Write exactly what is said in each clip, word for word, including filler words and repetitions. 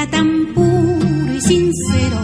será tan puro y sincero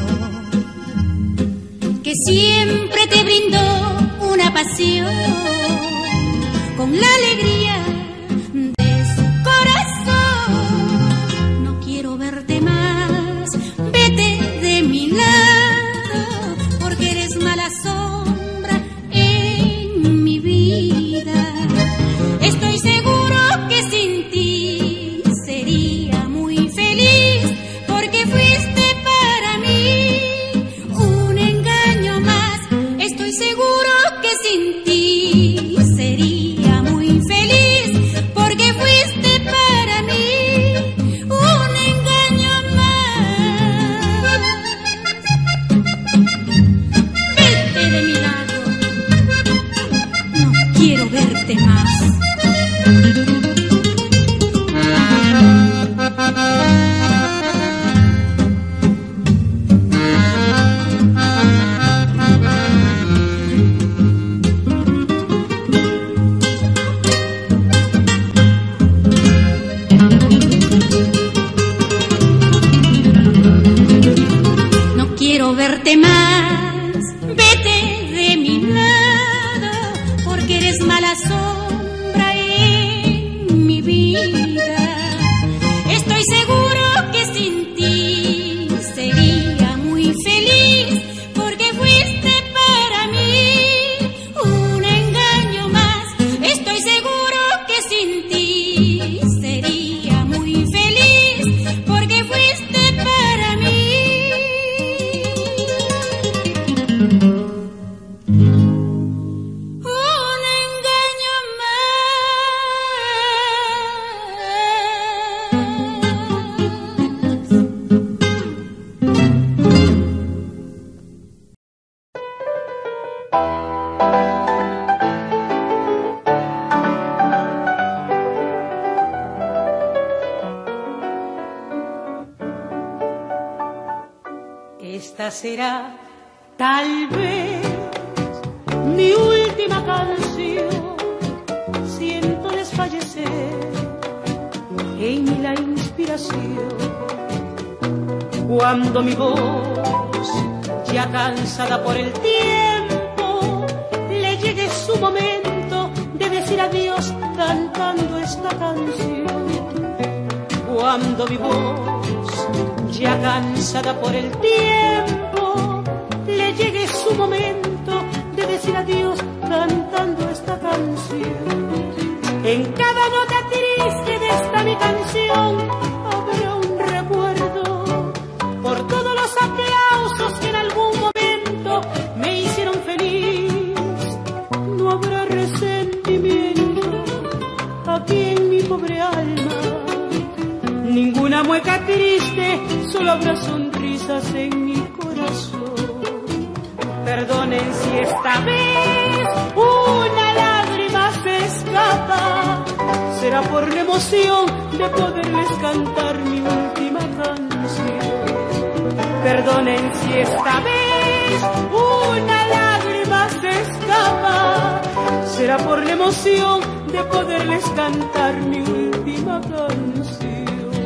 que siempre te brindó una pasión con la alegría de su corazón? No quiero verte más, vete de mi lado, porque eres mala sombra en mi vida. Estoy seguro que sin ti sería muy feliz, porque fuiste para mí un engaño más. Estoy seguro que sin ti sería muy feliz, porque fuiste para mí un engaño más. Vete de mi lado, no quiero verte más. No quiero verte más, vete de mi lado, porque eres mala sombra en mi vida. Estoy seguro que sin ti sería muy feliz, porque fuiste para mí un engaño más. Estoy seguro que sin ti sería muy feliz, porque fuiste para mí un engaño Esta será tal vez mi última canción. Siento desfallecer en mí la inspiración, cuando mi voz, ya cansada por el tiempo, le llegue su momento de decir adiós cantando esta canción. Cuando mi voz, ya cansada por el tiempo, le llegue su momento de decir adiós cantando esta canción. En cada nota triste de esta mi canción habrá un recuerdo por todos los aplausos que en algún momento me hicieron feliz. No habrá resentimiento aquí en mi pobre alma, ninguna mueca triste, solo habrá sonrisas en mi corazón. Perdonen si esta vez una lágrima se escapa, será por la emoción de poderles cantar mi última canción. Perdonen si esta vez una lágrima se escapa, será por la emoción de poderles cantar mi última canción.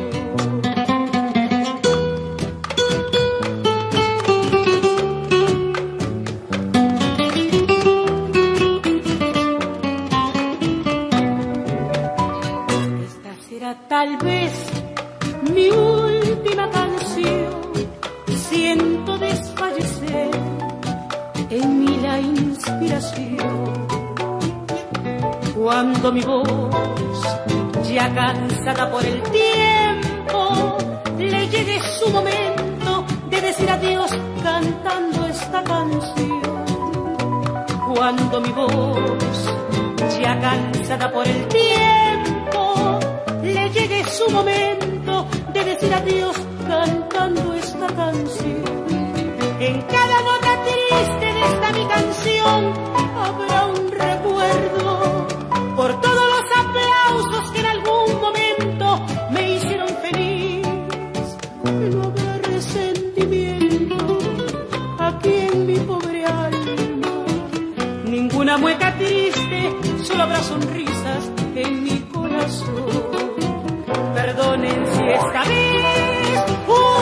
Tal vez mi última canción. Siento desfallecer en mí la inspiración, cuando mi voz, ya cansada por el tiempo, le llegue su momento de decir adiós cantando esta canción. Cuando mi voz, ya cansada por el tiempo, le llegue su momento de decir adiós cantando esta canción. En cada nota triste de esta mi canción habrá un recuerdo por todos los aplausos que en algún momento me hicieron feliz. No habrá resentimiento aquí en mi pobre alma, ninguna mueca triste, solo habrá sonrisas en mi corazón. Perdonen si esta vez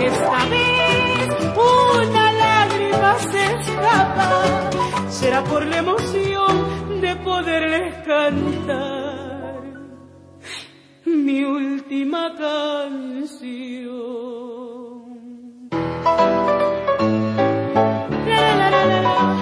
esta vez una lágrima se escapa, será por la emoción de poderles cantar mi última canción. La, la, la, la, la.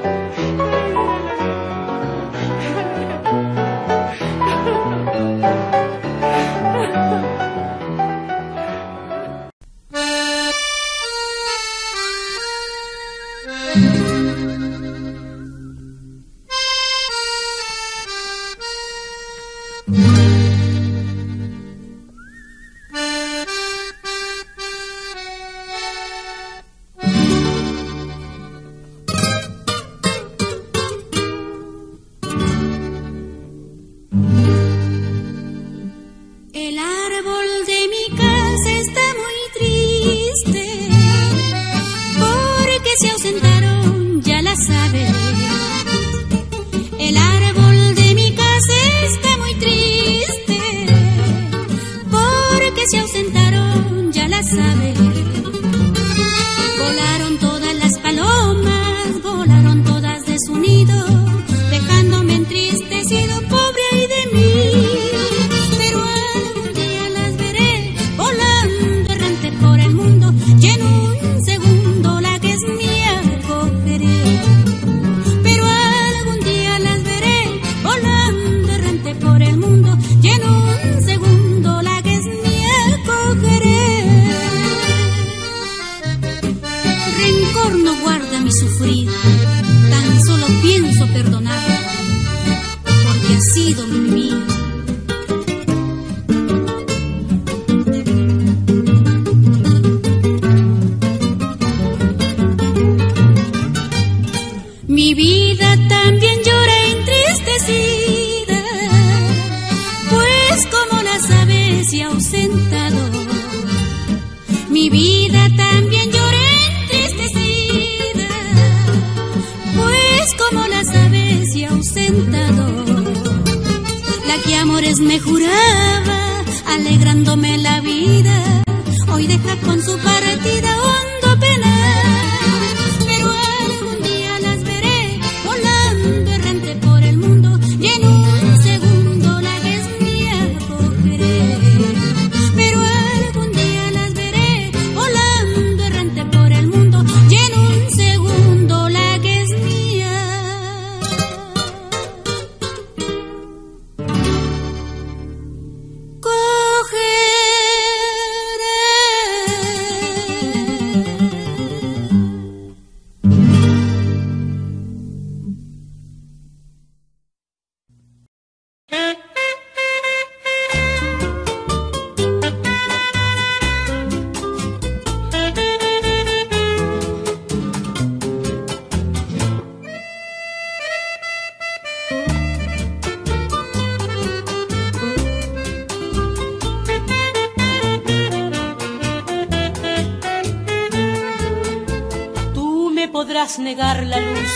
Negar la luz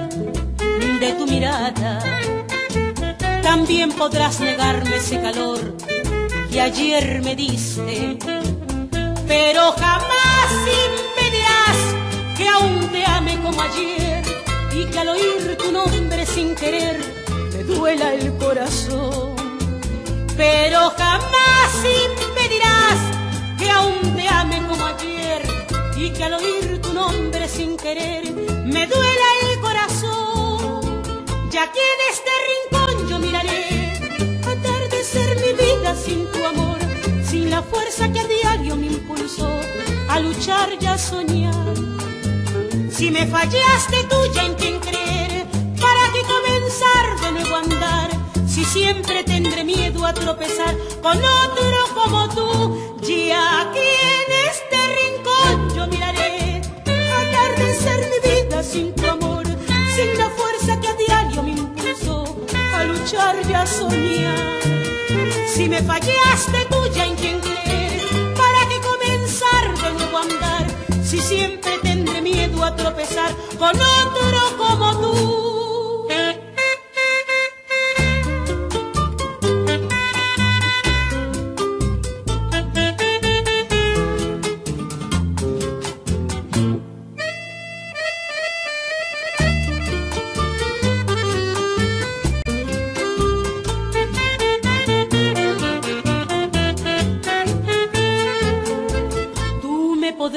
de tu mirada, también podrás negarme ese calor que ayer me diste, pero jamás impedirás que aún te ame como ayer y que al oír tu nombre sin querer me duela el corazón. Pero jamás impedirás que aún te ame como ayer y que al oír tu nombre sin querer me duela el corazón. Ya que en este rincón yo miraré atardecer mi vida sin tu amor, sin la fuerza que a diario me impulsó a luchar y a soñar. Si me fallaste tú, ya en quien creer, para que comenzar de nuevo a andar. Si siempre tendré miedo a tropezar con otro como tú, ya que en este rincón yo miraré atardecer mi vida sin tu amor, sin la fuerza que a diario me impulsó a luchar y a soñar. Si me fallaste tú, ya en quien creer, para que comenzar de nuevo a andar. Si siempre tendré miedo a tropezar con otro como tú.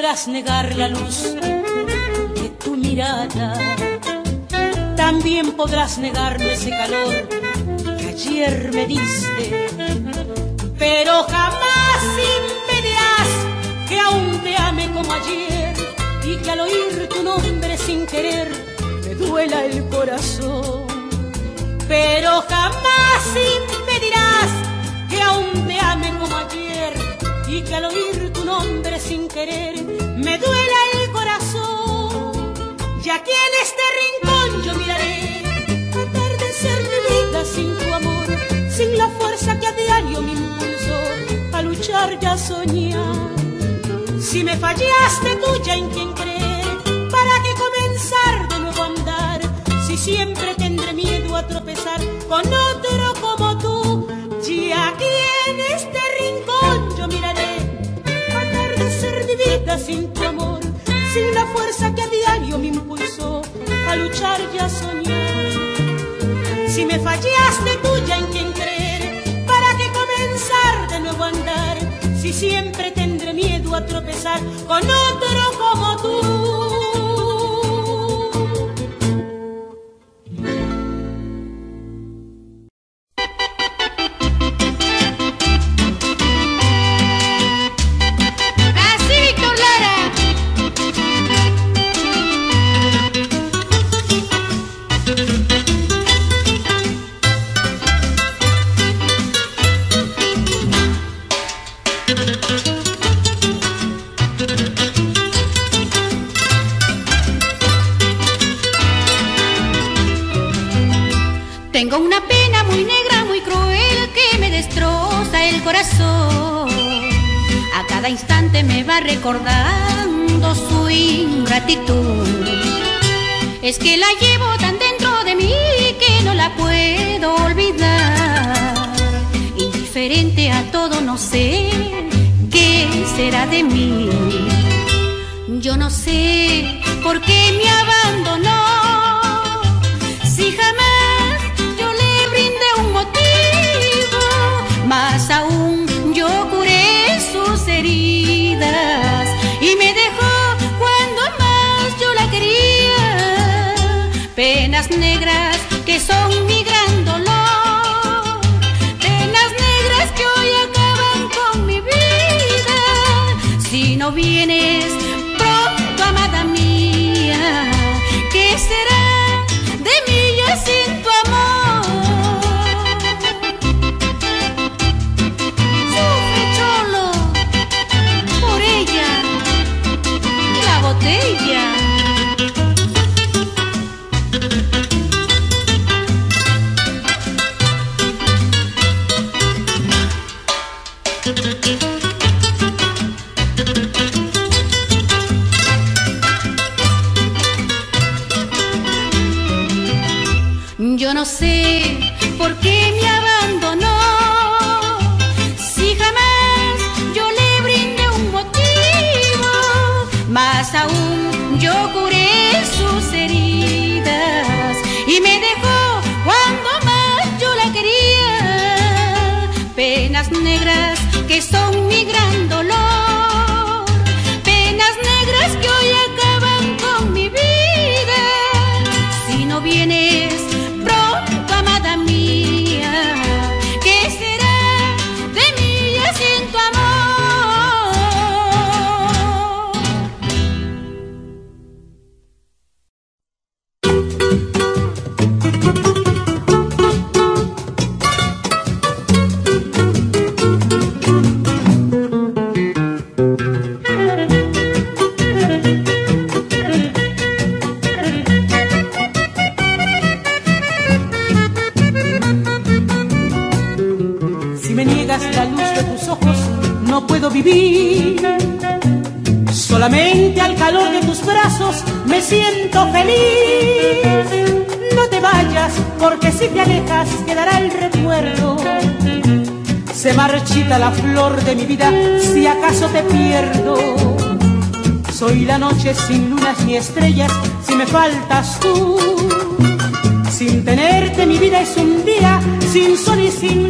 podrás negar la luz de tu mirada, también podrás negarme ese calor que ayer me diste, pero jamás impedirás que aún te ame como ayer y que al oír tu nombre sin querer me duela el corazón. Pero jamás impedirás que aún te ame como ayer y que al oír tu nombre sin querer me duela el corazón. Y aquí en este rincón yo miraré atardecer mi vida sin tu amor, sin la fuerza que a diario me impulsó a luchar y a soñar. Si me fallaste tú ya en quien creer, ¿para qué comenzar de nuevo a andar? Si siempre tendré miedo a tropezar con otro como tú. Y aquí en este rincón yo miraré atardecer mi vida sin tu amor, sin la fuerza que a diario me impulsó a luchar y a soñar. Si me fallaste tú ya en quien creer, ¿para qué comenzar de nuevo a andar? Si siempre tendré miedo a tropezar con otro como tú. Tengo una pena muy negra, muy cruel, que me destroza el corazón. A cada instante me va recordando su ingratitud. Es que la llevo tan dentro de mí que no la puedo olvidar. Indiferente a todo, no sé qué será de mí. Yo no sé por qué me abandonó, si jamás más aún yo curé sus heridas y me dejó cuando más yo la quería. Penas negras que son mi gran dolor, penas negras que hoy acaban con mi vida. Si no vienes pronto, amada mía, ¿qué será de mí ya sin tu amor? Botella. Yo no sé por qué me abandonó, si jamás yo le brindé un motivo. Más aún yo curé sus heridas y me dejó cuando más yo la quería. Penas negras que son mi gran dolor, penas negras que hoy acaban con mi vida. Si no vienes pronto, amada mía, ¿qué será de mí ya sin tu amor? La luz de tus ojos no puedo vivir, solamente al calor de tus brazos me siento feliz. No te vayas, porque si te alejas quedará el recuerdo. Se marchita la flor de mi vida si acaso te pierdo. Soy la noche sin lunas ni estrellas si me faltas tú. Sin tenerte mi vida es un día sin sol y sin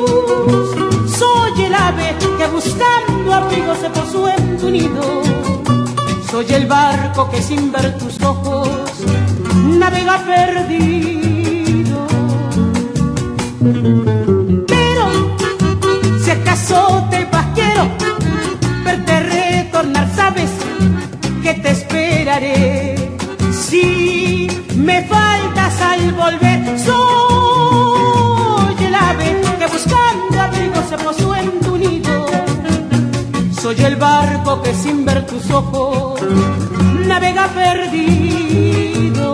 luz. Soy el ave que buscando abrigo se posó en tu nido. Soy el barco que sin ver tus ojos navega perdido. Pero si acaso te vas, quiero verte retornar, sabes que te esperaré. Si me faltas al volver, soy el ave que buscando abrigo se posó en tu nido. Soy el barco que sin ver tus ojos navega perdido.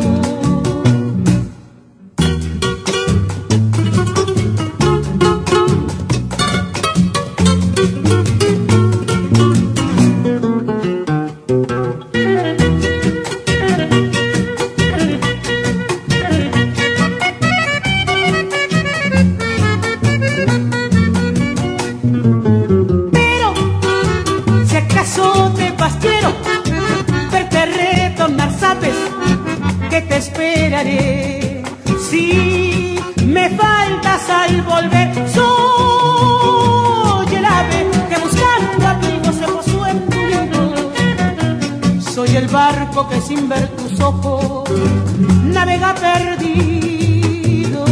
Esperaré. Si me faltas al volver, soy el ave que buscando abrigo se posó en tu nido. Soy el barco que sin ver tus ojos navega perdido.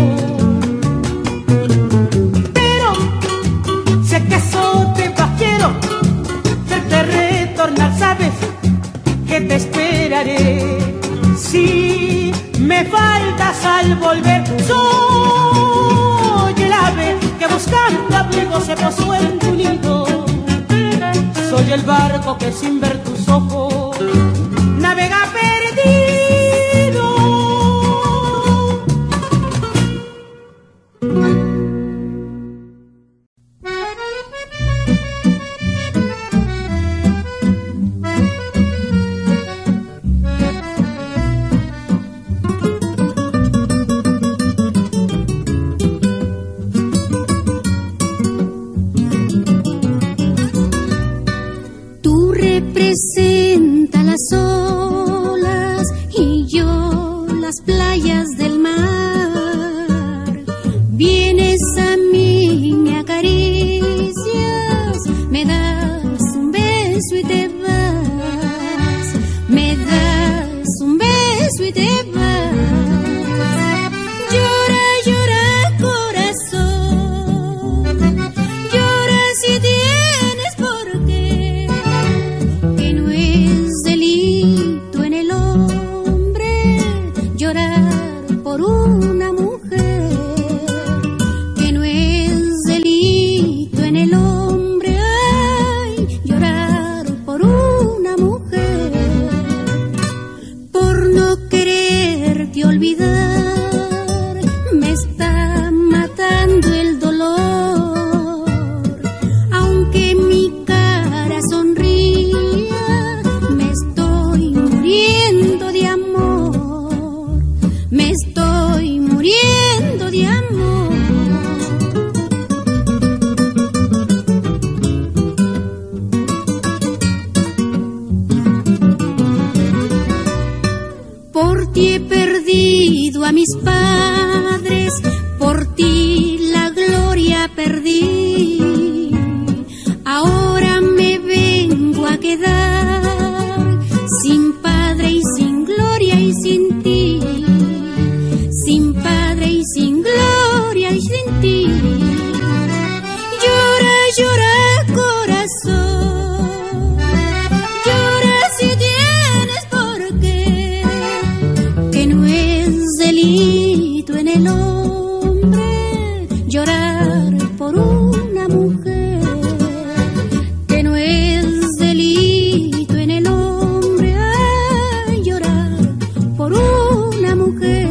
Pero si acaso te vas, quiero verte retornar, sabes que te esperaré. Si me faltas al volver, soy el ave que buscando abrigo se posó en tu nido. Soy el barco que sin ver tus ojos navega perdido. Representa las olas y yo las playas del mar. Vienes a mí, me acaricias, me das un beso y te vas. Me das un beso y te vas. Llora, llora, corazón. Llora si tienes por qué. Una mujer, que no es delito en el hombre, ay, llorar por una mujer, por no quererte olvidar, me está matando el dolor, aunque mi cara sonría, me estoy muriendo de amor, me estoy muriendo de amor. Por ti he perdido a mis padres, por ti la gloria perdí. Ahora me vengo a quedar sin padre y sin gloria y sin ti. Sin padre y sin gloria y sin ti. Llora, llora, corazón. Llora si tienes por qué. Que no es delito en el hombre llorar por una mujer. Que no es delito en el hombre ay, llorar por una mujer.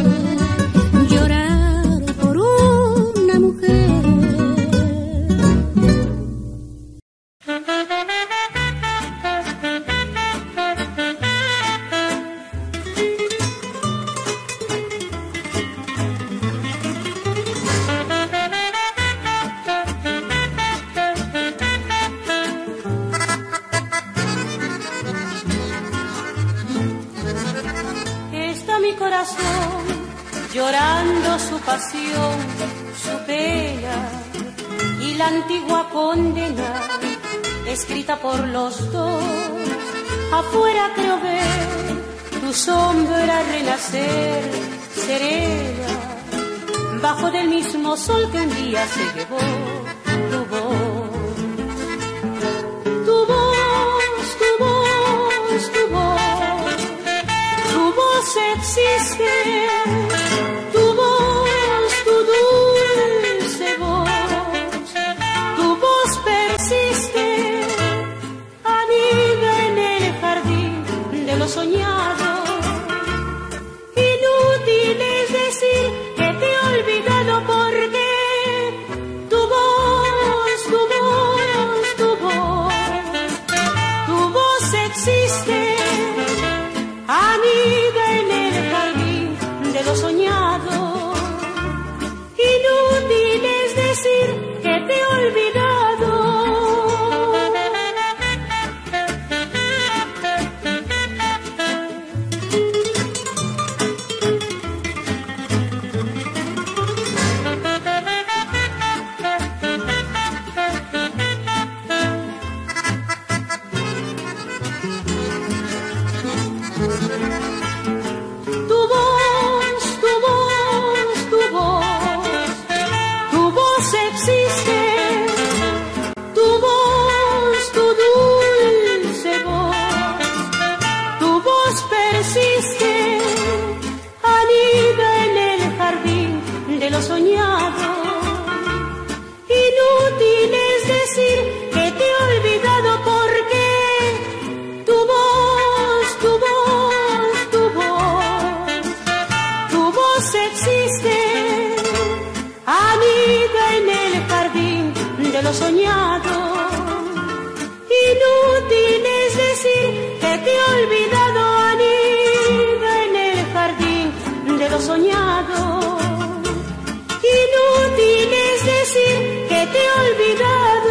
llorando su pasión, su pena y la antigua condena escrita por los dos Afuera creo ver tu sombra renacer, serena, bajo del mismo sol que un día se llevó tu voz. Tu voz, tu voz, tu voz, tu voz existe, tu voz, tu dulce voz, tu voz persiste, anida en el jardín de lo soñado. Inútil es decir que te he olvidado porque tu voz, tu voz, tu voz, tu voz existe, anida en el jardín de lo soñado. Inútil es decir que te he olvidado. Soñado. Inútil es decir que te he olvidado porque tu voz, tu voz, tu voz, tu voz existe, anida en el jardín de lo soñado. Inútil es decir que te he olvidado, anida en el jardín de lo soñado. Inútil es decir que te he olvidado.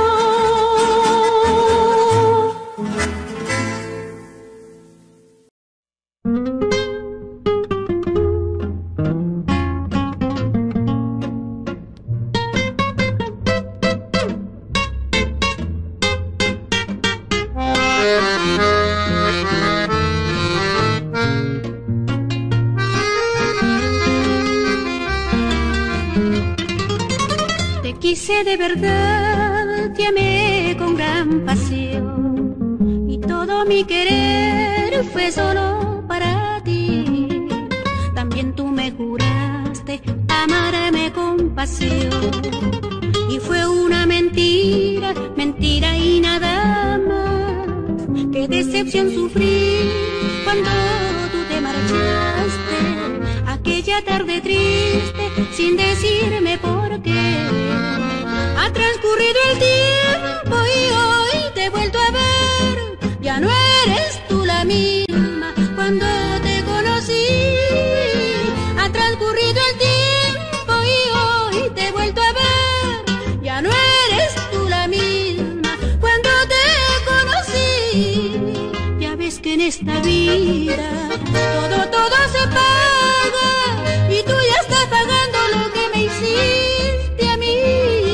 De verdad te amé con gran pasión y todo mi querer fue solo para ti. También tú me juraste amarme con pasión y fue una mentira, mentira y nada más. Qué decepción sufrí cuando tú te marchaste, aquella tarde triste sin decirme por qué. Ha transcurrido el tiempo y hoy te he vuelto a ver. Ya no eres tú la misma cuando te conocí. Ha transcurrido el tiempo y hoy te he vuelto a ver. Ya no eres tú la misma cuando te conocí. Ya ves que en esta vida todo, todo se paga y tú ya estás pagando lo que me hiciste a mí.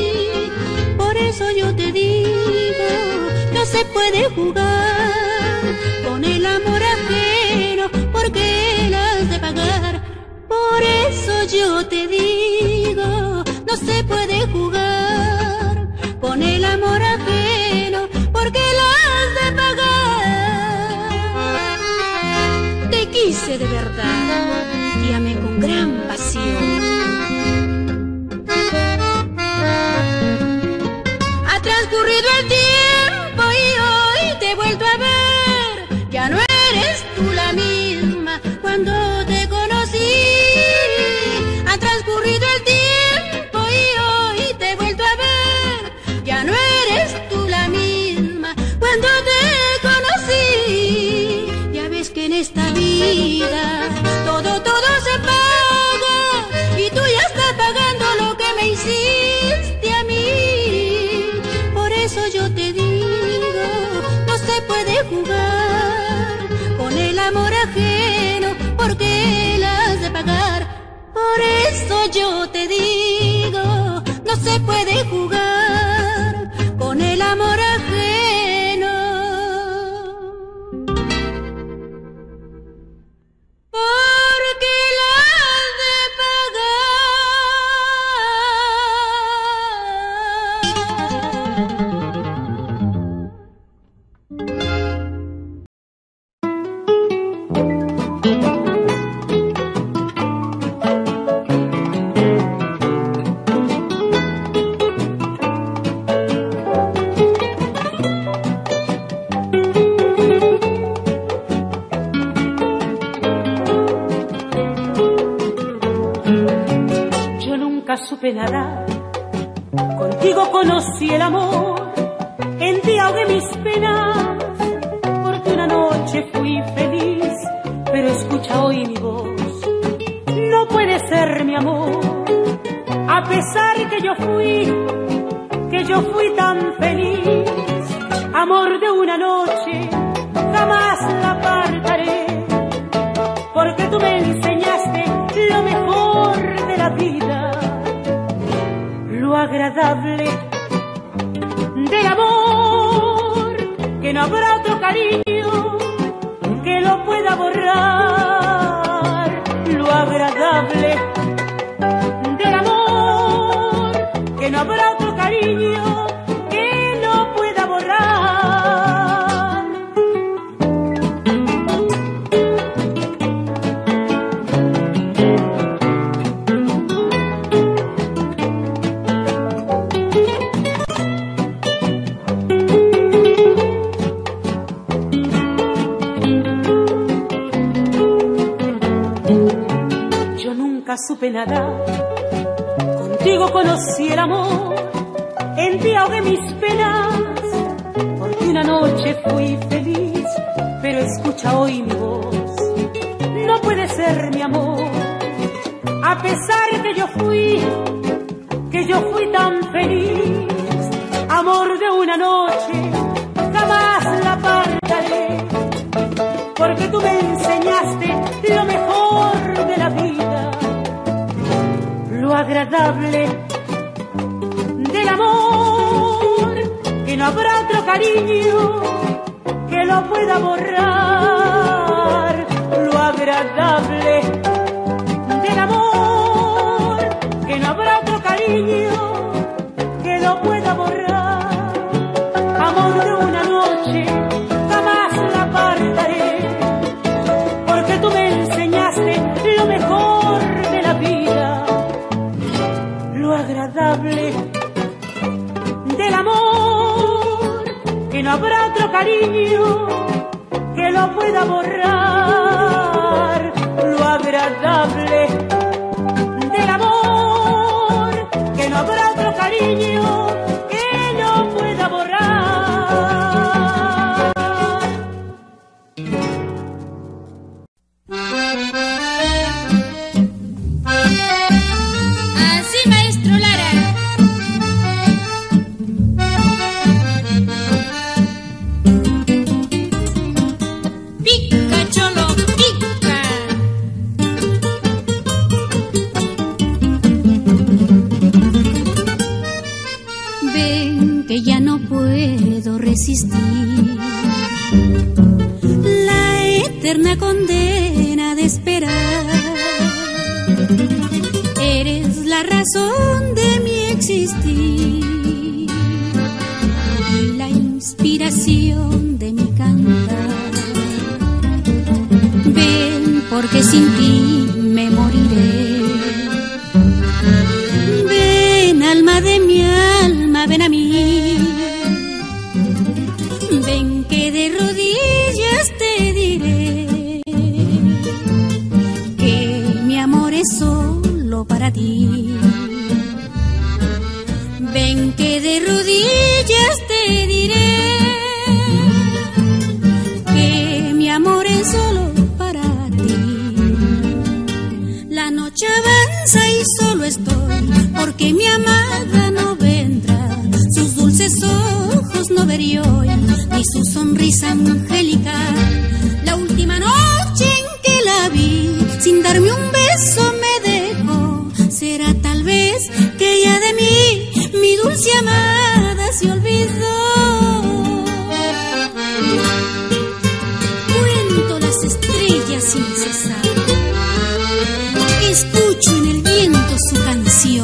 Yo te digo, no se puede jugar con el amor ajeno porque él has de pagar. Por eso yo te digo, no se puede jugar con el amor ajeno porque él has de pagar. Te quise de verdad y amé con gran pasión. Transcurrido el tiempo y hoy te he vuelto a ver. Ya no eres tú la misma cuando te conocí. Ha transcurrido el tiempo y hoy te he vuelto a ver. Ya no eres tú la misma cuando te conocí. Ya ves que en esta vida todo, todo se paga y tú ya estás pagando lo que me hiciste a mí. Yo te digo, no se puede jugar con el amor ajeno porque él has de pagar. Por eso yo te digo, no se puede jugar con el amor ajeno supe nada. Contigo conocí el amor, en ti ahogué mis penas, porque una noche fui feliz, pero escucha hoy mi voz. No puede ser mi amor, a pesar que yo fui, que yo fui tan feliz. Amor de una noche, jamás la apartaré, porque tú me enseñaste lo mejor de la vida, lo agradable del amor, que no habrá otro cariño que lo pueda borrar, lo agradable del amor, que no habrá otro cariño que lo pueda borrar. Supe nada, contigo conocí el amor, en ti ahogué mis penas, porque una noche fui feliz, pero escucha hoy mi voz. No puede ser mi amor, a pesar que yo fui, que yo fui tan feliz. Amor de una noche, jamás la apartaré, porque tú me enseñaste lo mejor de la vida, lo agradable del amor, que no habrá otro cariño que lo pueda borrar, lo agradable del amor, que no habrá otro cariño que lo pueda borrar. Amor de una noche, jamás la apartaré, porque tú me enseñaste lo mejor de la vida, lo agradable del amor, que no habrá otro cariño que lo pueda borrar, lo agradable del amor, que no habrá otro cariño que lo pueda borrar. Resistir la eterna condena de esperar. Eres la razón de mi existir y la inspiración de mi cantar. Ven, porque sin ti me moriré. Ven, alma de mi alma, ven a mí. Ven que de rodillas te diré que mi amor es solo para ti. Ven que de rodillas te diré que mi amor es solo para ti. La noche avanza y solo estoy porque mi amada no vendrá. Sus dulces ojos no veré hoy, ni su sonrisa angelical. La última noche en que la vi, sin darme un beso me dejó. Será tal vez que ya de mí, mi dulce amada se olvidó. Cuento las estrellas sin cesar, escucho en el viento su canción.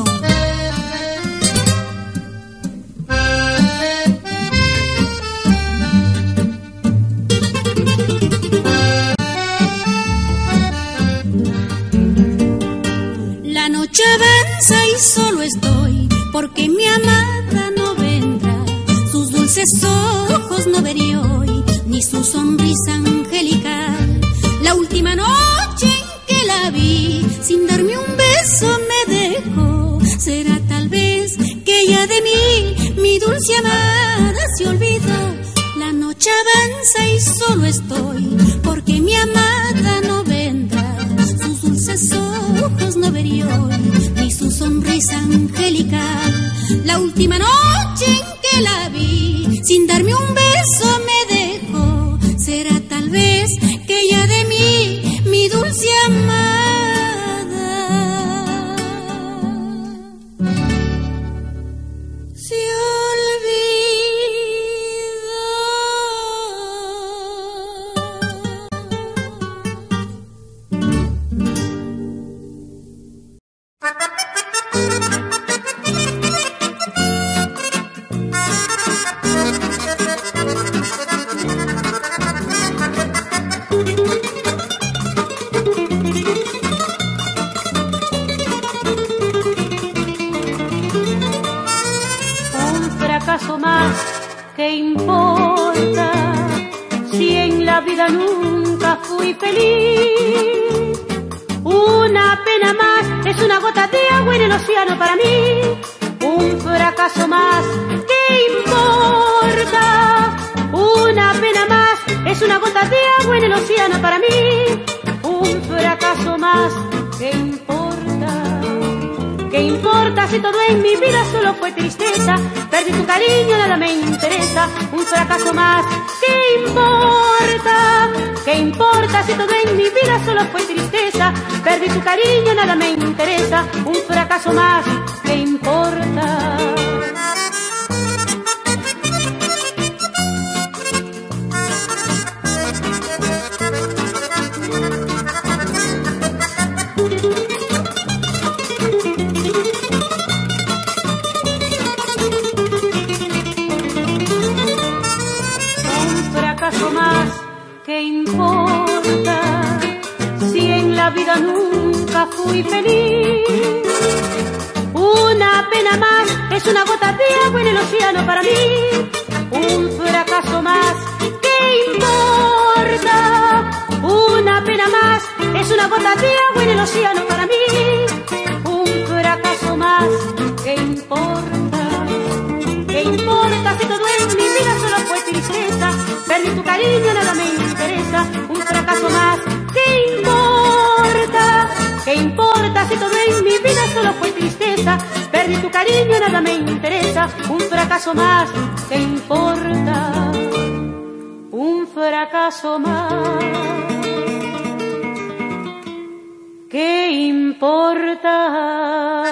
de mí, mi dulce amada se olvidó. La noche avanza y solo estoy, porque mi amada no vendrá. Sus dulces ojos no vería hoy, ni su sonrisa angelical. La última noche en que la vi, sin darme un beso me dejó. Será tal vez que ella de mí, mi dulce amada, se olvidó. ¿Qué importa si en la vida nunca fui feliz? Una pena más es una gota de agua en el océano para mí. Un fracaso más, ¿qué importa? Una pena más es una gota de agua en el océano para mí. Un fracaso más, ¿qué importa? ¿Qué importa si todo en mi vida solo fue tristeza? Perdí tu cariño, nada me interesa. Un fracaso más, ¿qué importa? ¿Qué importa si todo en mi vida solo fue tristeza? Perdí tu cariño, nada me interesa. Un fracaso más, ¿qué importa? ¿Qué importa si en la vida nunca fui feliz? Una pena más es una gota de agua en el océano para mí. Un fracaso más, ¿qué importa? Una pena más es una gota de agua en el océano para mí. Un fracaso más, ¿qué importa? ¿Qué importa si todo en mi vida solo fue tristeza? Perdí tu cariño, nada me interesa. Un fracaso más, ¿qué importa? ¿Qué importa si todo en mi vida solo fue tristeza? Perdí tu cariño, nada me interesa. Un fracaso más, ¿qué importa? Un fracaso más, ¿qué importa?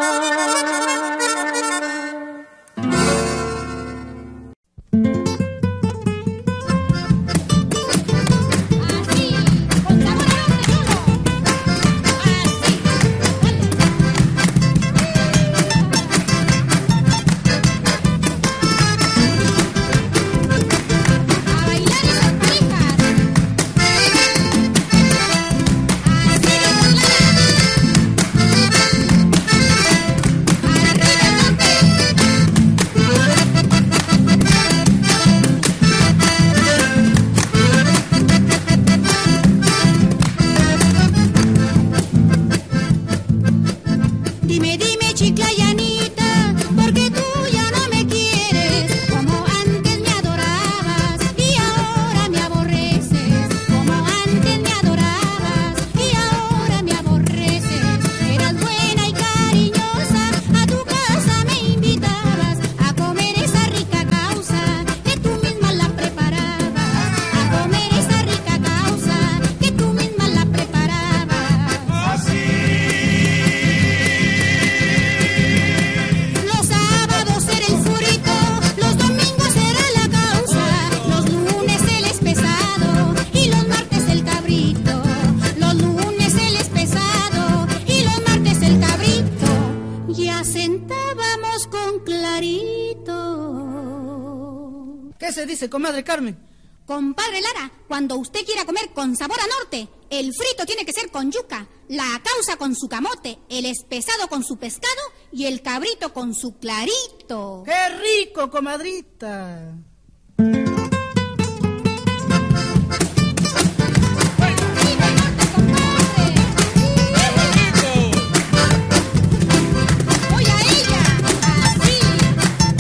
¿Qué se dice, comadre Carmen? Compadre Lara, cuando usted quiera comer con sabor a norte, el frito tiene que ser con yuca, la causa con su camote, el espesado con su pescado y el cabrito con su clarito. ¡Qué rico, comadrita! Voy a ella, así.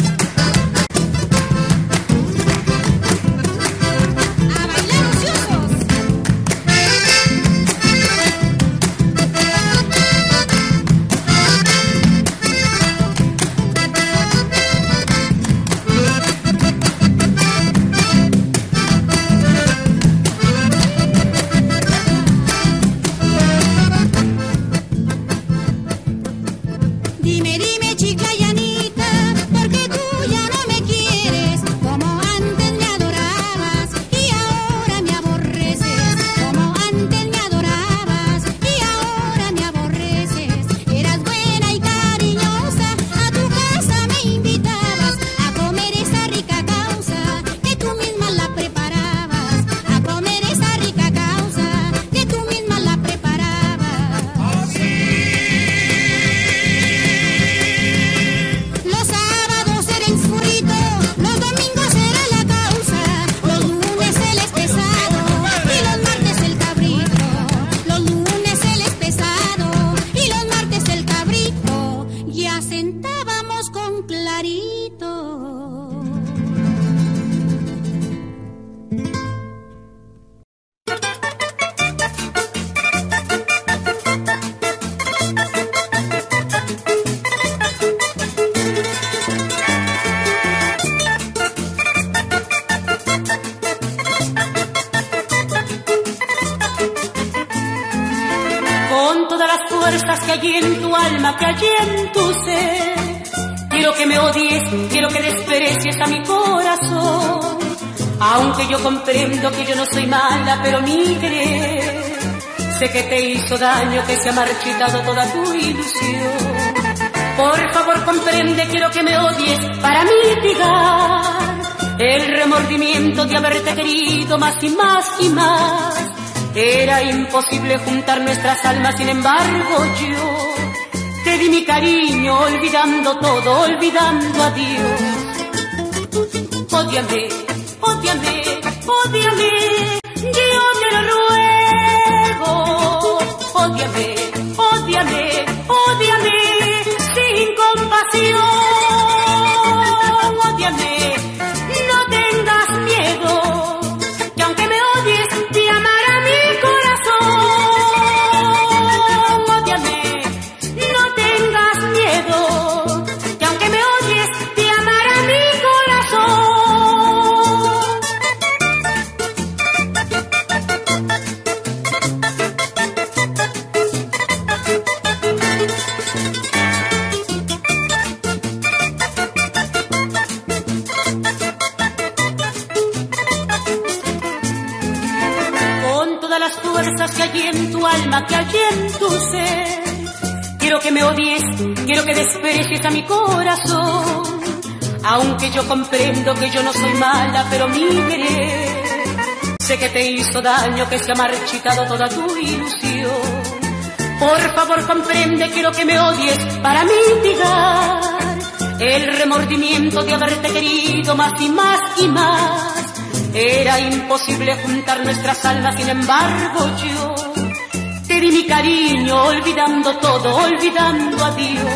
fuerzas que hay en tu alma, que hay en tu ser. Quiero que me odies, quiero que desprecies a mi corazón. Aunque yo comprendo que yo no soy mala, pero mi querer sé que te hizo daño, que se ha marchitado toda tu ilusión. Por favor comprende, quiero que me odies para mitigar el remordimiento de haberte querido más y más y más. Era imposible juntar nuestras almas, sin embargo yo te di mi cariño, olvidando todo, olvidando a Dios. Ódiame, ódiame, ódiame, yo te lo ruego. Ódiame, ódiame, ódiame, sin compasión. Ódiame, no tengas miedo, que aunque me odies, te amará mi corazón. Ódiame, no tengas miedo, que aunque me odies, te amará mi corazón. Las fuerzas que hay en tu alma, que hay en tu ser. Quiero que me odies, quiero que desprecies a mi corazón. Aunque yo comprendo que yo no soy mala, pero mi querer sé que te hizo daño, que se ha marchitado toda tu ilusión. Por favor comprende, quiero que me odies para mitigar el remordimiento de haberte querido más y más y más. Era imposible juntar nuestras almas, sin embargo yo te di mi cariño, olvidando todo, olvidando a Dios.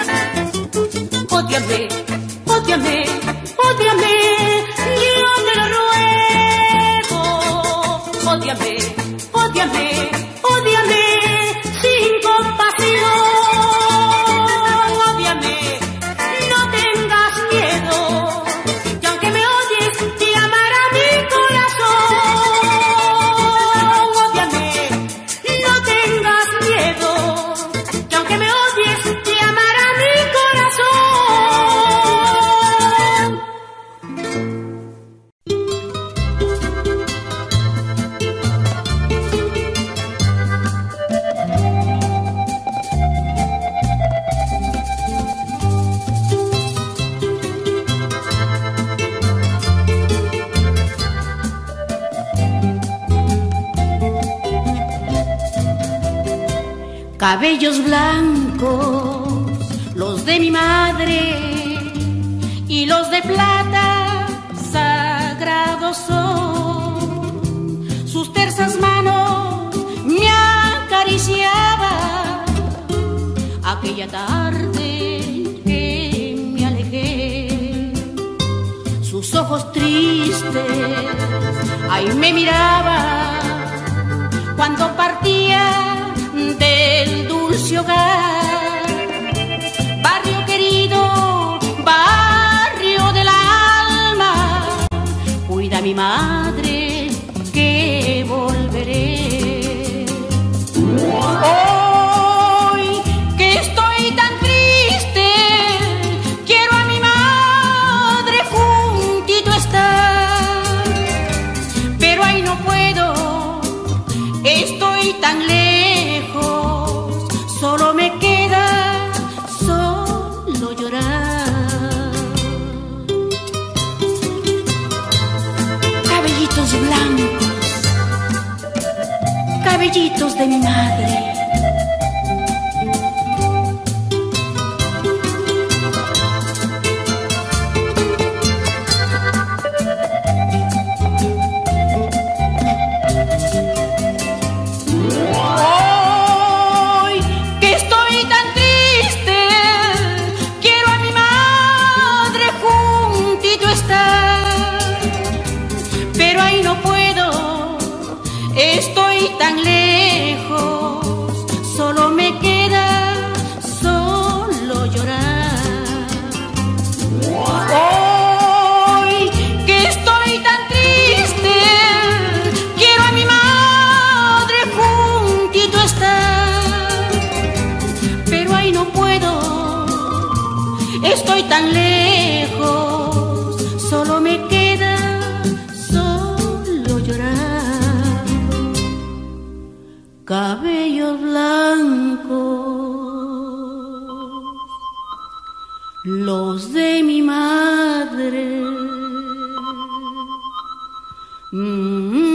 Ódiame, ódiame, ódiame, yo te lo ruego. Ódiame, ódiame, ódiame, sin compasión. Ódiame, no tengas miedo, que aunque me odies, te amará mi corazón. Ódiame, no tengas miedo, que aunque me odies, te amará mi corazón. Cabellos blancos, los de mi madre, y los de plata sagrados son. Sus tersas manos me acariciaban aquella tarde que me alejé. Sus ojos tristes ahí me miraban cuando partía del dulce hogar. Barrio querido, barrio del alma, cuida a mi madre que volveré. Hoy que estoy tan triste, quiero a mi madre juntito estar, pero ahí no puedo, estoy tan lejos. Solo me queda solo llorar. Cabellitos blancos, cabellitos de mi madre. Estoy tan lejos, solo me queda solo llorar. Hoy que estoy tan triste, quiero a mi madre juntito estar, tan lejos, solo me queda solo llorar. Cabellos blancos, los de mi madre. Mm-hmm.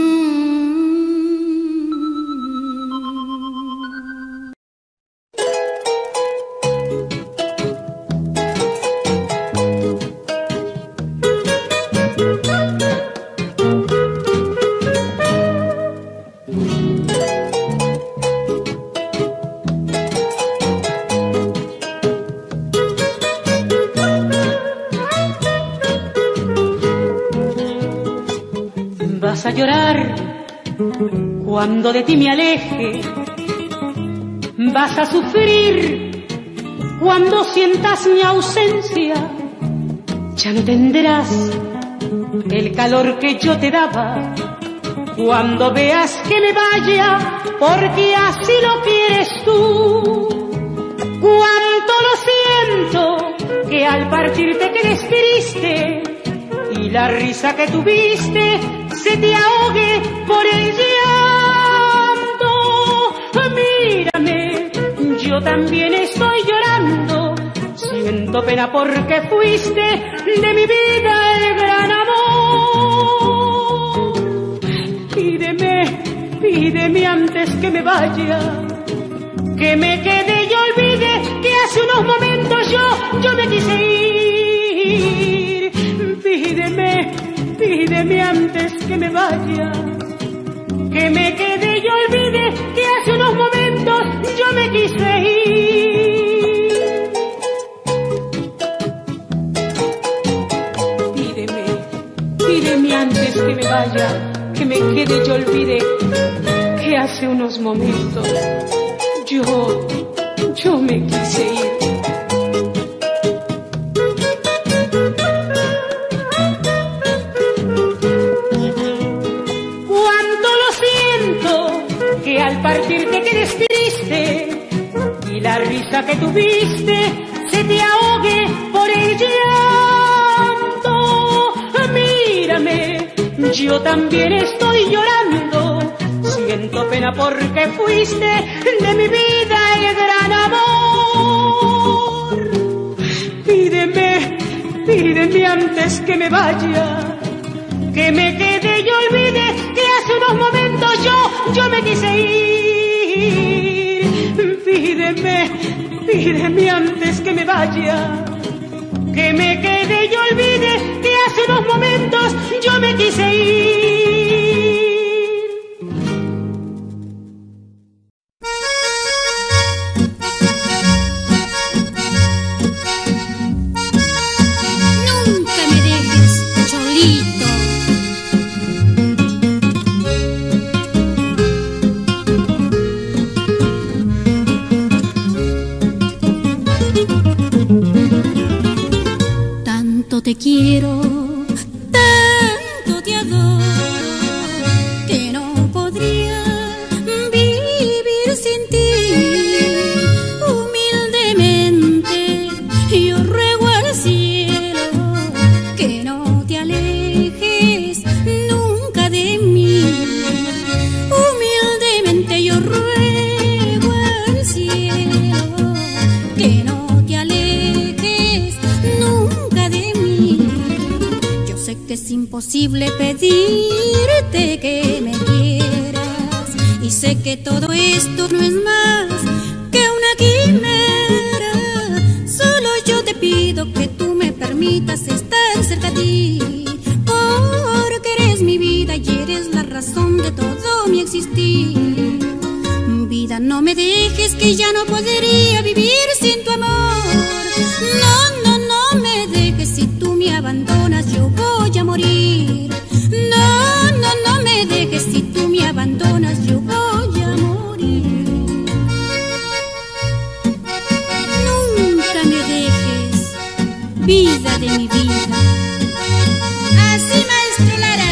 Vas a llorar cuando de ti me aleje, vas a sufrir cuando sientas mi ausencia, ya no tendrás el calor que yo te daba cuando veas que me vaya, porque así lo quieres tú. Cuánto lo siento que al partir te quedes triste y la risa que tuviste se te ahogue por el llanto. Mírame, yo también estoy llorando, siento pena porque fuiste de mi vida el gran amor. Pídeme, pídeme antes que me vaya, que me quede y olvide que hace unos momentos yo, yo me quise ir. Pídeme, pídeme antes que me vaya, que me quede y olvide que hace unos momentos yo me quise ir. Pídeme, pídeme antes que me vaya, que me quede y olvide que hace unos momentos yo, yo me quise ir. Al partir te quedes triste y la risa que tuviste se te ahogue por el llanto. Mírame, yo también estoy llorando, siento pena porque fuiste de mi vida el gran amor. Pídeme, pídeme antes que me vaya, que me quede y olvide que hace unos momentos yo, yo me quise ir. Pídeme, pídeme antes que me vaya, que me quede y olvide que hace unos momentos yo me quise ir. Nunca me dejes solito. Te quiero, tanto te adoro, que no podría vivir sin ti. Humildemente yo ruego al cielo que no te alejes nunca de mí. Humildemente yo ruego al cielo que no te alejes nunca de mí. Que es imposible pedirte que me quieras, y sé que todo esto no es más que una quimera. Solo yo te pido que tú me permitas estar cerca de ti, porque eres mi vida y eres la razón de todo mi existir. Vida, no me dejes, que ya no podría vivir sin tu amor. No, no, no me dejes, si tú me abandonas yo voy a morir. No, no, no me dejes, si tú me abandonas yo voy a morir. Nunca me dejes, vida de mi vida. Así, maestro Lara.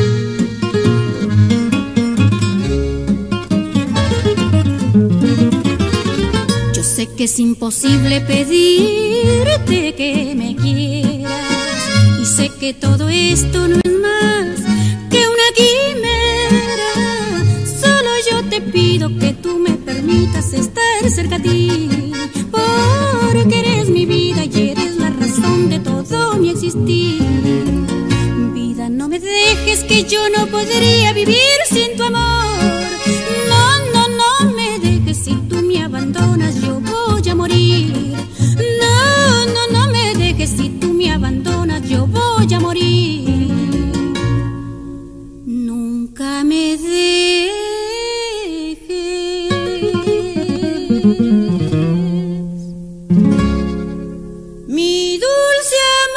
Thank you. que es imposible pedirte que me quieras, y sé que todo esto no es más que una quimera. Solo yo te pido que tú me permitas estar cerca de ti, porque eres mi vida y eres la razón de todo mi existir. Vida, no me dejes, que yo no podría vivir sin tu amor. No, no, no me dejes, si tú me abandonas yo voy a morir. No, no, no me dejes, si tú me abandonas yo voy a morir. Nunca me dejes, mi dulce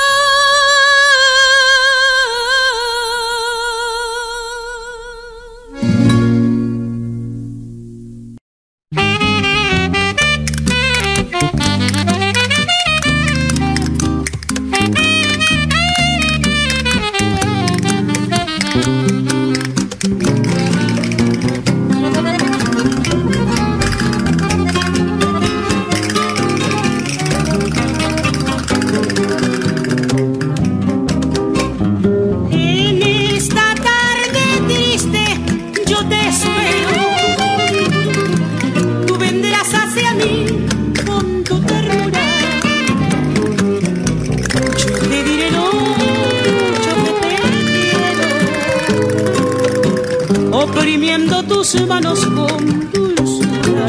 oprimiendo tus manos con dulzura,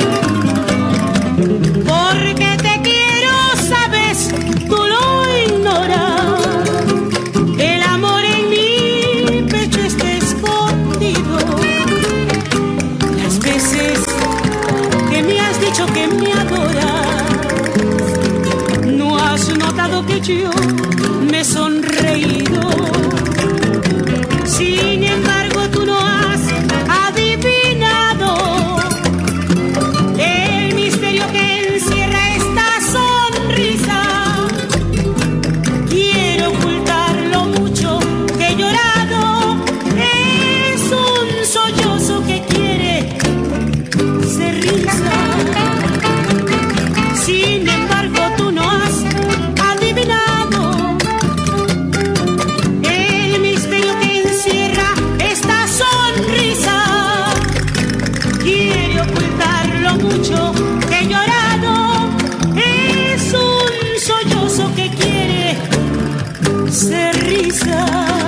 porque te quiero, sabes, tú lo ignoras. El amor en mi pecho está escondido. Las veces que me has dicho que me adoras, no has notado que yo me he sonreído. Sin embargo, tú no has adivinado el misterio que encierra esta sonrisa. Quiero ocultar lo mucho que he llorado. Es un sollozo que quiere ser risa. Sin embargo, tú no has adivinado el misterio que encierra esta sonrisa. Quiere ocultar lo mucho que he llorado. Es un sollozo que quiere ser risa.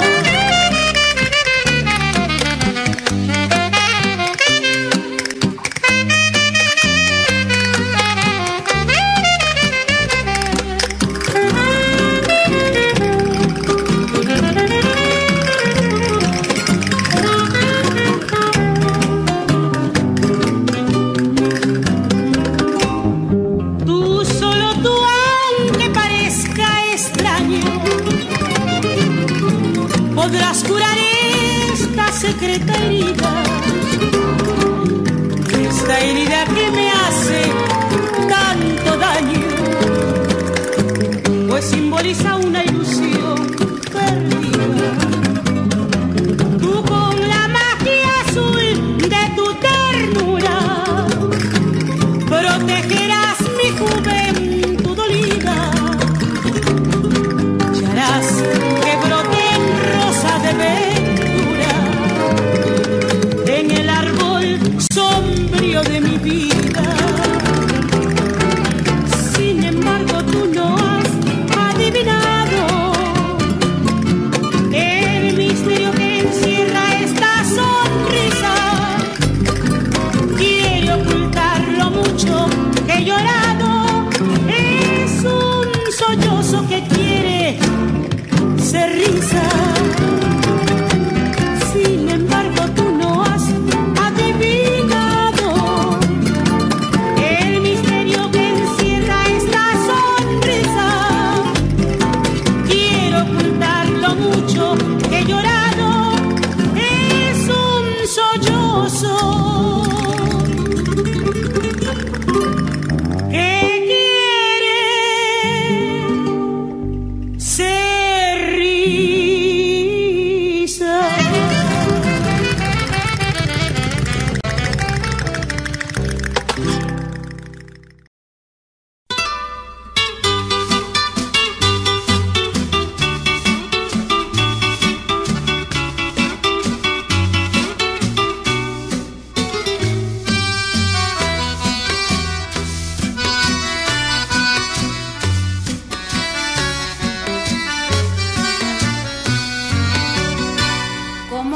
Podrás curar esta secreta herida, esta herida que me hace tanto daño, pues simboliza una ilusión perdida. Tú con la magia azul de tu ternura protegerás mi juventud dolida, y harás que brote de ventura en el árbol sombrío de mi vida. Sin embargo, tú no has adivinado el misterio que encierra esta sonrisa. Quiere ocultar lo mucho que he llorado. Es un sollozo que quiere ser risa. Sin embargo, tú no has adivinado el misterio que encierra esta sonrisa. Quiero ocultar lo mucho que he llorado. Es un sollozo que quiere ser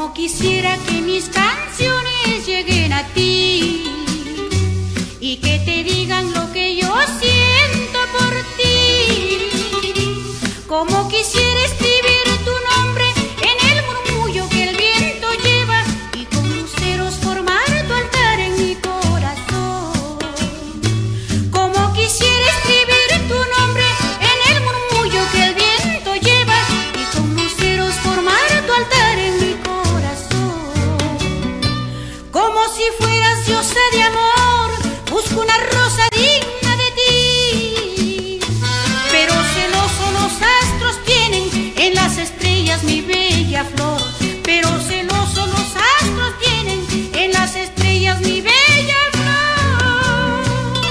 Como quisiera que mis canciones lleguen a ti y que te digan lo que yo siento por ti. Como quisiera escribir tu nombre en el murmullo que el viento lleva y con luceros formar tu altar en mi corazón. Como quisiera escribir tu nombre en el murmullo que el viento lleva y con luceros formar tu altar en mi corazón. Como si fueras diosa de amor, busco una rosa digna de ti, pero celoso los astros tienen en las estrellas mi bella flor, pero celoso los astros tienen en las estrellas mi bella flor.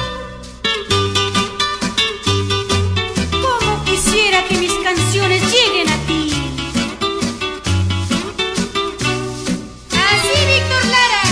Como quisiera que mis canciones lleguen a ti. Así, Víctor Lara.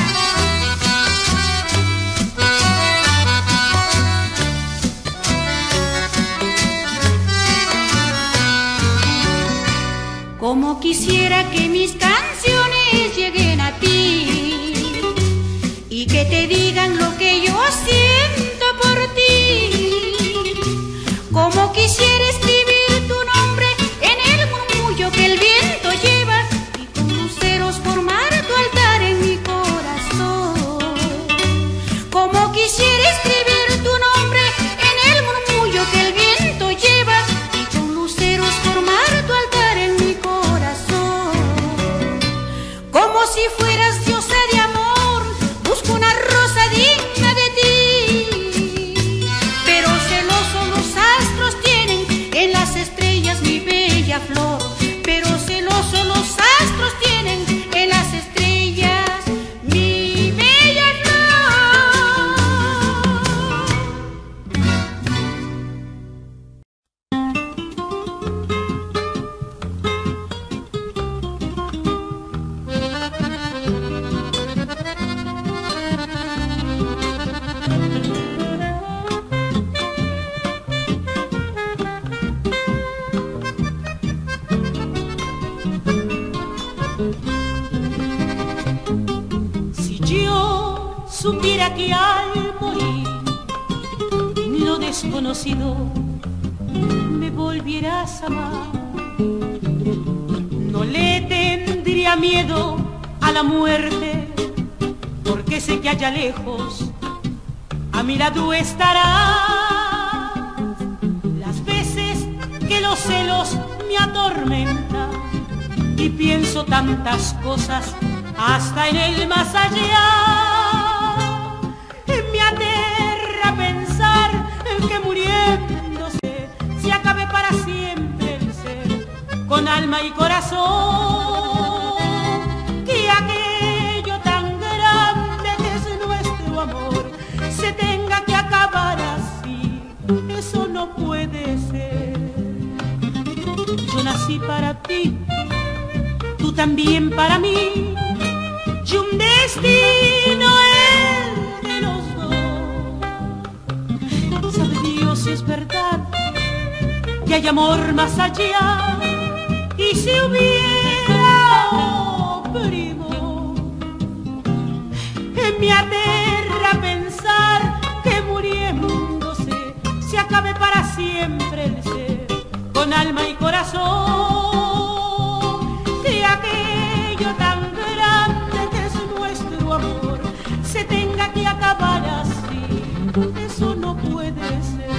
Como quisiera que mis canciones lleguen a ti y que te digan lo que yo siento por ti. Como quisiera escribir tu nombre en el murmullo que el viento lleva y con luceros formar tu altar en mi corazón. Como quisiera escribir tu nombre en el murmullo que el viento lleva y con luceros formar tu altar en mi corazón. Como si fueras diosa de amor, busco una rosa digna de ti, pero celoso los astros tienen en las estrellas mi bella flor, pero celoso los astros tienen en las estrellas mi bella flor. Si yo supiera que al morir en lo desconocido me volvieras a amar, no le tendría miedo a la muerte, porque sé que allá lejos a mi lado estarás. Las veces que los celos me atormentan y pienso tantas cosas hasta en el más allá, me aterra pensar que muriéndose se acabe para siempre el ser, con alma y corazón, que aquello tan grande que es nuestro amor se tenga que acabar así. Eso no puede ser. Yo nací para ti, tú también para mí, y un destino es de los dos. Sabe Dios si es verdad que hay amor más allá, y si hubiera, oh, primo, me aterra pensar que muriéndose se acabe para siempre el ser, con alma y corazón, que aquello tan grande que es nuestro amor se tenga que acabar así. Eso no puede ser.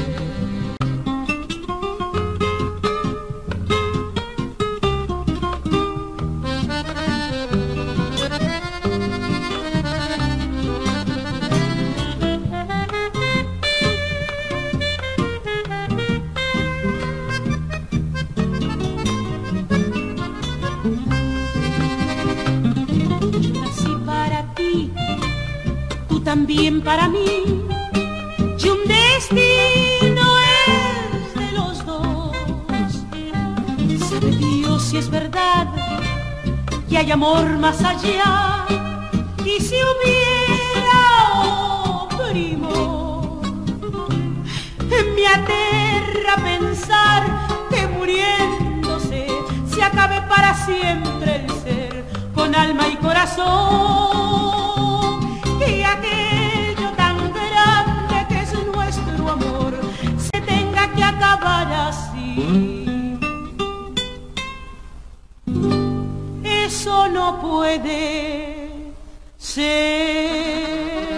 También para mí, y un destino es de los dos. Sabe Dios si es verdad que hay amor más allá, y si hubiera, oh, primo, me aterra pensar que muriéndose se acabe para siempre el ser, con con alma y corazón, y aquello tan grande que es nuestro amor se tenga que acabar así. Eso no puede ser.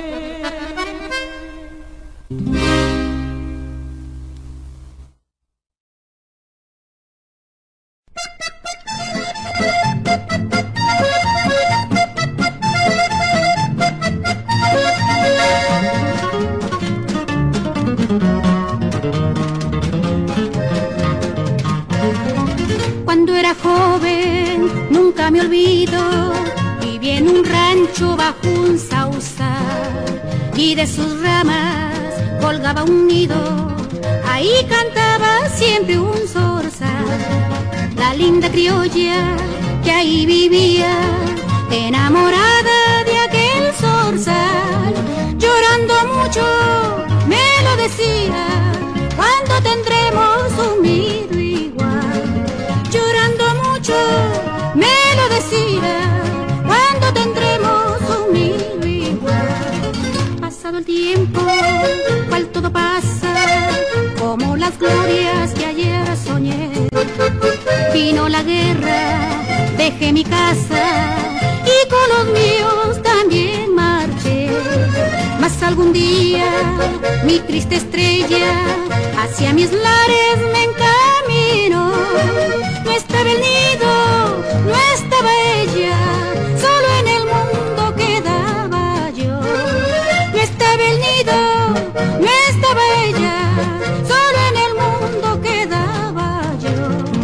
Cuando era joven, nunca me olvido, viví en un rancho bajo un sausal y de sus ramas colgaba un nido, ahí cantaba siempre un zorzal. La linda criolla que ahí vivía, enamorada de aquel zorzal, llorando mucho me lo decía, ¿cuándo tendremos un nido igual? Llorando mucho me lo decía, ¿cuándo tendremos un nido igual? Pasado el tiempo, cual todo pasa, como las glorias que ayer soñé. Vino la guerra, dejé mi casa y con los míos también marché. Mas algún día mi triste estrella hacia mis lares me encaminó. No estaba el nido, no estaba ella, solo en el mundo quedaba yo. No estaba el nido, no estaba ella, solo en el mundo quedaba yo.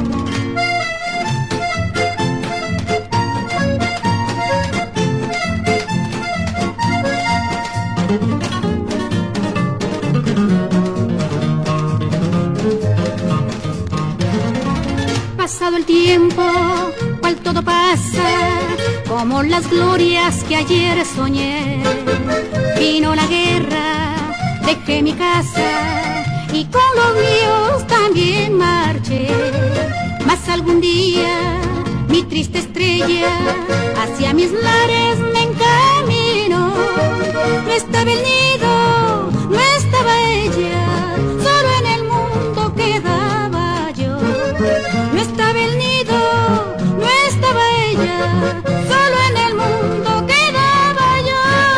Pasado el tiempo, cual todo pasa, como las glorias que ayer soñé. Vino la guerra, dejé mi casa y con los míos también marché. Mas algún día mi triste estrella hacia mis lares me encaminó. No estaba el nido, no estaba ella, solo en el mundo quedaba yo. No estaba el nido, no estaba ella, solo en el mundo quedaba yo.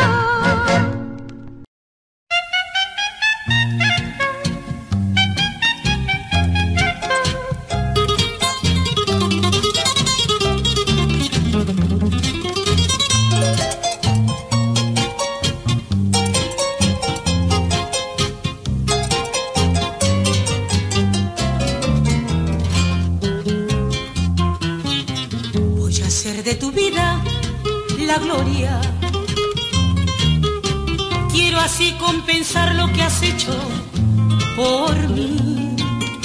De tu vida la gloria, quiero así compensar lo que has hecho por mí.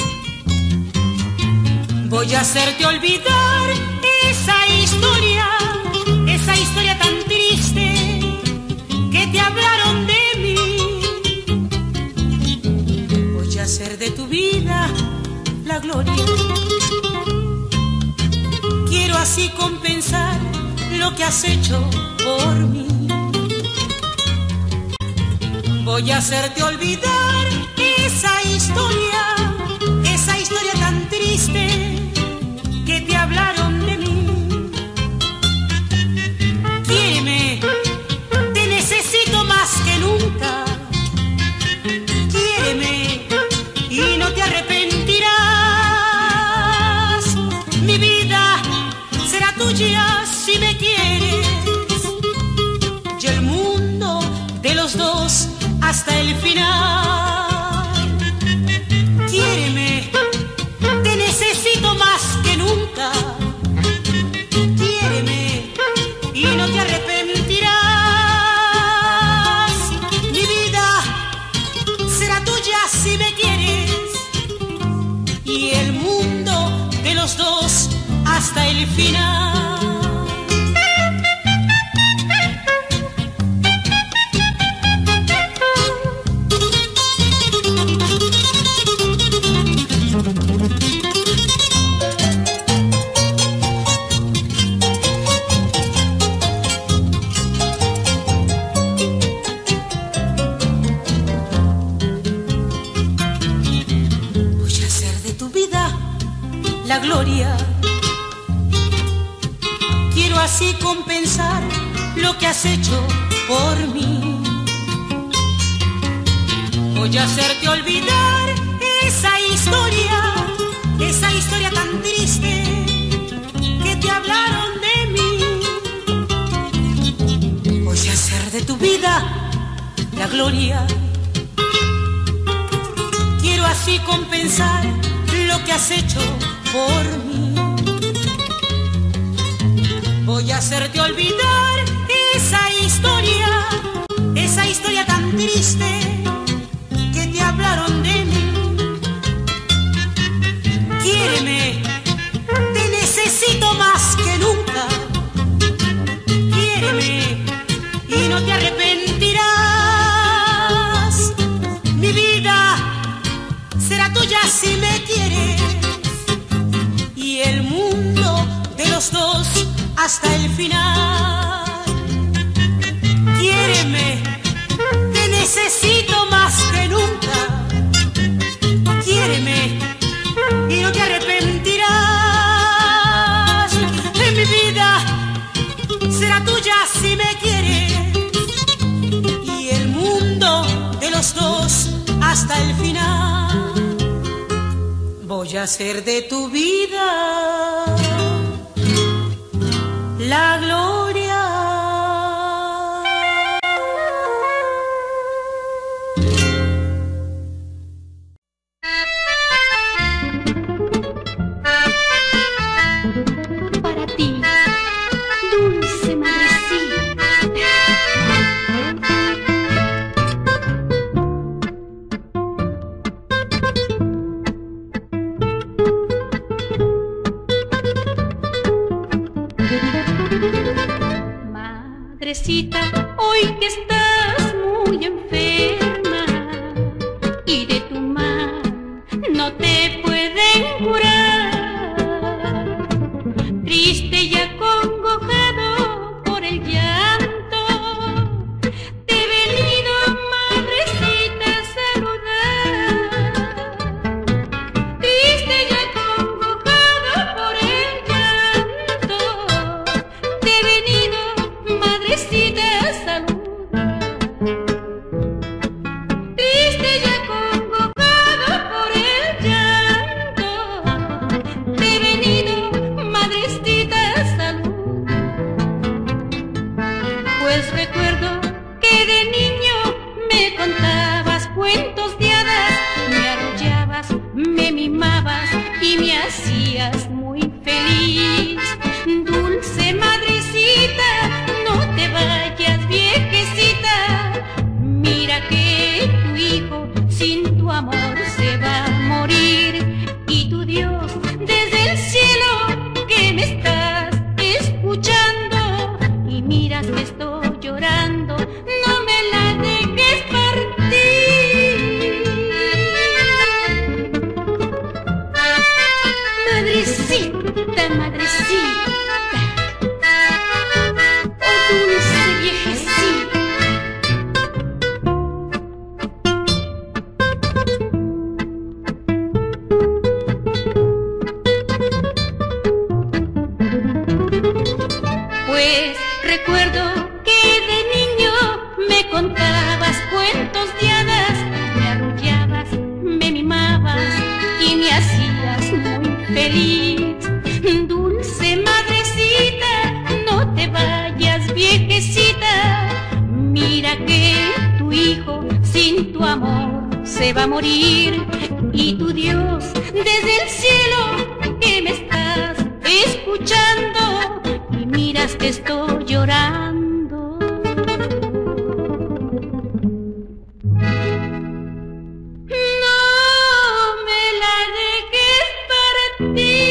Voy a hacerte olvidar esa historia, esa historia tan triste que te hablaron de mí. Voy a hacer de tu vida la gloria, quiero así compensar lo que has hecho por mí. Voy a hacerte olvidar esa historia, esa historia tan triste que te hablaron de mí. Quiéreme, te necesito más que nunca. Quiéreme y no te arrepentirás. Mi vida será tuya si me quieres, y el mundo de los dos hasta el final. Quiéreme, te necesito más que nunca. Quiéreme y no te arrepentirás. Mi vida será tuya si me quieres, y el mundo de los dos hasta el final. gloria. Quiero así compensar lo que has hecho por mí. Voy a hacerte olvidar esa historia, esa historia tan triste que te hablaron de mí. Voy a hacer de tu vida la gloria. Quiero así compensar lo que has hecho por mí. Voy a hacerte olvidar esa historia, esa historia tan triste que te hablaron de mí. Quiéreme, te necesito más que nunca. Quiéreme y no te arrepentirás. Mi vida será tuya si me quieres, y el mundo de los dos hasta el final. Quiéreme, te necesito más que nunca. Quiéreme y no te arrepentirás. En mi vida será tuya si me quieres, y el mundo de los dos hasta el final. Voy a hacer de tu vida la gloria. Para ti, dulce madrecita. Madrecita, hoy que estás muy enferma y de tu mal no te pueden curar, triste y acongojado por el llanto, te he venido, madrecita, a saludar. Triste y acongojado por el llanto, te he venido, madrecita, a saludar. Triste y acongojado por el llanto, te he venido, madrecita, a saludar. Pues recuerdo que de niño me contabas cuentos de hadas, me arrullabas, me mimabas y me hacías muy feliz. Dulce madrecita, no te vayas, viejecita. Mira que tu hijo sin tu amor se va a morir. Y tu Dios desde el cielo que me estás escuchando y miras que estoy llorando, no me la dejes partir. Madrecita, madrecita, oh dulce viejecita. Pues recuerdo que de niño me contabas cuentos de hadas, me arrullabas, me mimabas y me hacías muy feliz. Dulce madrecita, no te vayas, viejecita. Mira que tu hijo sin tu amor se va a morir. Y tu Dios desde el cielo que me estás escuchando y miras que estoy llorando, no me la dejes partir.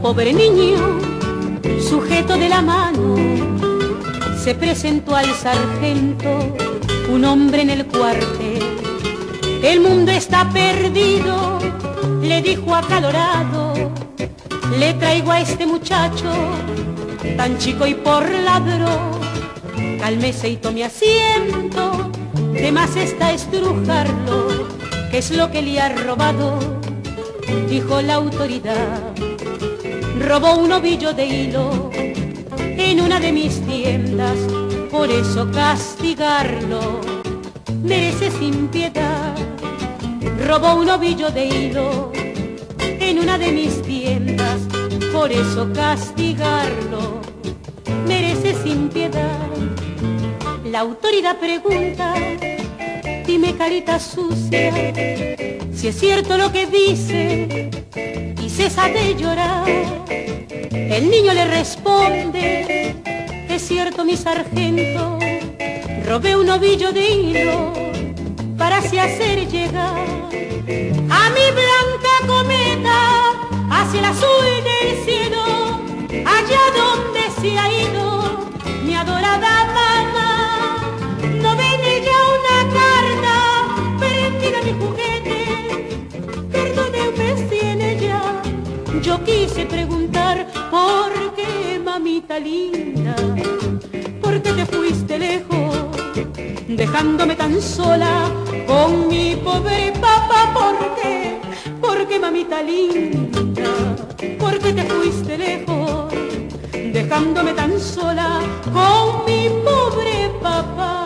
pobre niño, sujeto de la mano, se presentó al sargento, un hombre en el cuartel. El mundo está perdido, le dijo acalorado, le traigo a este muchacho, tan chico y por ladrón. Cálmese y tome asiento, de más está estrujarlo, ¿qué es lo que le ha robado? Dijo la autoridad. Robó un ovillo de hilo en una de mis tiendas, por eso castigarlo merece sin piedad. Robó un ovillo de hilo en una de mis tiendas, por eso castigarlo merece sin piedad. La autoridad pregunta, dime carita sucia, si es cierto lo que dice, y cesa de llorar. El niño le responde, es cierto mi sargento, robé un ovillo de hilo para así hacer llegar a mi blanca cometa hacia el azul del cielo, allá donde se ha ido mi adorada mamá. No ven ella una carta prendida a mi juguete, perdóneme si en ella yo quise preguntar, ¿por qué, mamita linda? ¿Por qué te fuiste lejos, dejándome tan sola con mi pobre papá? ¿Por qué? ¿Por qué, mamita linda? ¿Por qué te fuiste lejos, dejándome tan sola con mi pobre papá?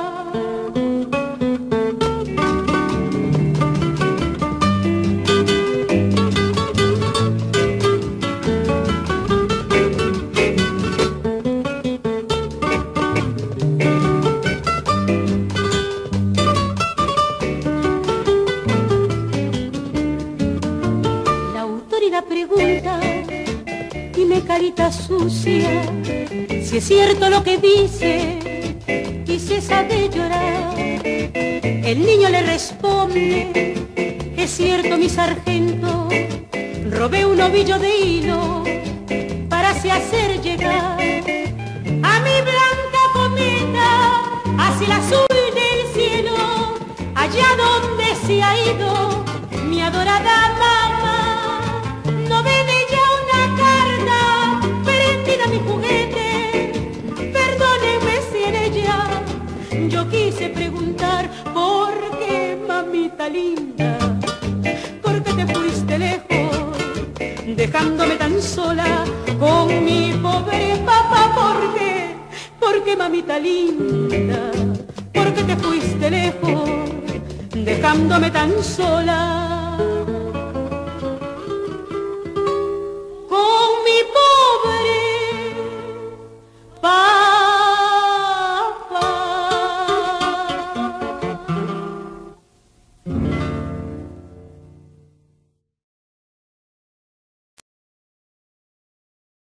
Pregunta, dime carita sucia, si es cierto lo que dice, y cesa de llorar. El niño le responde, es cierto mi sargento, robé un ovillo de hilo para así hacer llegar a mi blanca cometa hacia el azul del cielo, allá donde se ha ido mi adorada mamá. No ven ella una carta prendida a mi juguete, perdónenme si en ella yo quise preguntar, ¿por qué, mamita linda? ¿Por qué te fuiste lejos, dejándome tan sola con mi pobre papá? ¿Por qué? ¿Por qué, mamita linda? ¿Por qué te fuiste lejos, dejándome tan sola